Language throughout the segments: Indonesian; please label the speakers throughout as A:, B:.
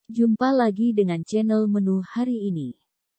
A: Jumpa lagi dengan channel menu hari ini.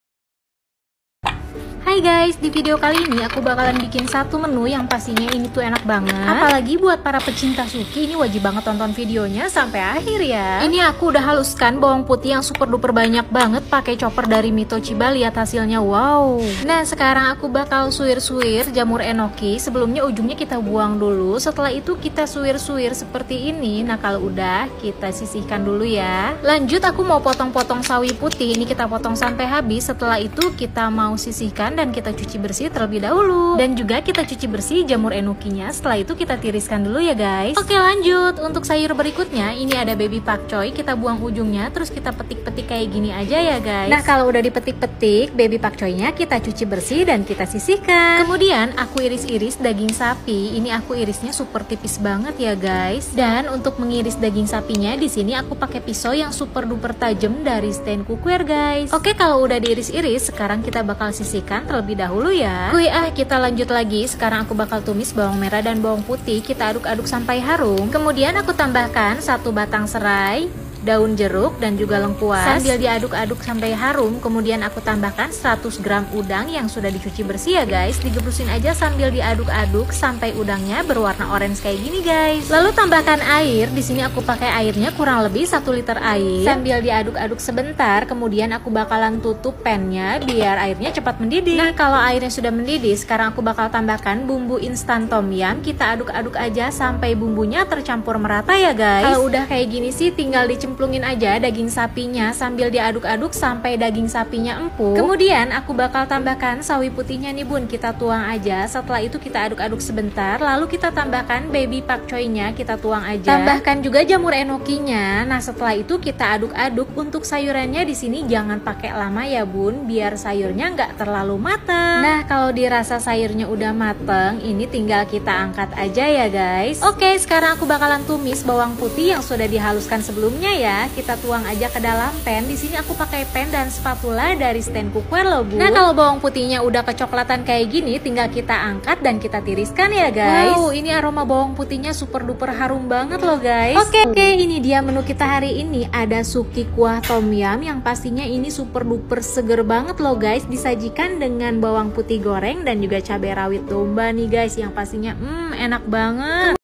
B: Hai guys, di video kali ini aku bakalan bikin satu menu yang pastinya ini tuh enak banget. Apalagi buat para pecinta suki, ini wajib banget tonton videonya sampai akhir ya. Ini aku udah haluskan bawang putih yang super duper banyak banget pakai chopper dari Mito Chiba, lihat hasilnya, wow. Nah sekarang aku bakal suwir-suwir jamur enoki. Sebelumnya ujungnya kita buang dulu, setelah itu kita suwir-suwir seperti ini. Nah kalau udah, kita sisihkan dulu ya. Lanjut aku mau potong-potong sawi putih, ini kita potong sampai habis. Setelah itu kita mau sisihkan dan kita cuci bersih terlebih dahulu, dan juga kita cuci bersih jamur enokinya. Setelah itu kita tiriskan dulu ya guys. Oke lanjut, untuk sayur berikutnya ini ada baby pakcoy. Kita buang ujungnya, terus kita petik-petik kayak gini aja ya guys. Nah kalau udah dipetik-petik baby pakcoynya, kita cuci bersih dan kita sisihkan. Kemudian aku iris-iris daging sapi. Ini aku irisnya super tipis banget ya guys. Dan untuk mengiris daging sapinya, di sini aku pakai pisau yang super duper tajam dari stand cookware guys. Oke kalau udah diiris-iris, sekarang kita bakal sisihkan terlebih dahulu ya. Kita lanjut lagi. Sekarang aku bakal tumis bawang merah dan bawang putih. Kita aduk-aduk sampai harum. Kemudian aku tambahkan 1 batang serai, daun jeruk dan juga lengkuas sambil diaduk-aduk sampai harum. Kemudian aku tambahkan 100 gram udang yang sudah dicuci bersih ya guys. Digebusin aja sambil diaduk-aduk sampai udangnya berwarna orange kayak gini guys. Lalu tambahkan air. Di sini aku pakai airnya kurang lebih 1 liter air. Sambil diaduk-aduk sebentar, kemudian aku bakalan tutup pannya biar airnya cepat mendidih. Nah kalau airnya sudah mendidih, sekarang aku bakal tambahkan bumbu instan tom yum. Kita aduk-aduk aja sampai bumbunya tercampur merata ya guys. Kalau udah kayak gini sih tinggal cemplungin aja daging sapinya sambil diaduk-aduk sampai daging sapinya empuk. Kemudian aku bakal tambahkan sawi putihnya nih bun, kita tuang aja. Setelah itu kita aduk-aduk sebentar, lalu kita tambahkan baby pakcoynya, kita tuang aja. Tambahkan juga jamur enokinya. Nah setelah itu kita aduk-aduk. Untuk sayurannya di sini jangan pakai lama ya bun, biar sayurnya nggak terlalu mateng. Nah kalau dirasa sayurnya udah mateng, ini tinggal kita angkat aja ya guys. Oke sekarang aku bakalan tumis bawang putih yang sudah dihaluskan sebelumnya ya. Kita tuang aja ke dalam pan. Di sini aku pakai pan dan spatula dari stand cookware loh bun. Nah kalau bawang putihnya udah kecoklatan kayak gini, tinggal kita angkat dan kita tiriskan ya guys. Wow, ini aroma bawang putihnya super duper harum banget loh guys. Oke, ini dia menu kita hari ini. Ada suki kuah tom yum yang pastinya ini super duper seger banget loh guys. Disajikan dengan bawang putih goreng dan juga cabai rawit domba nih guys, yang pastinya enak banget.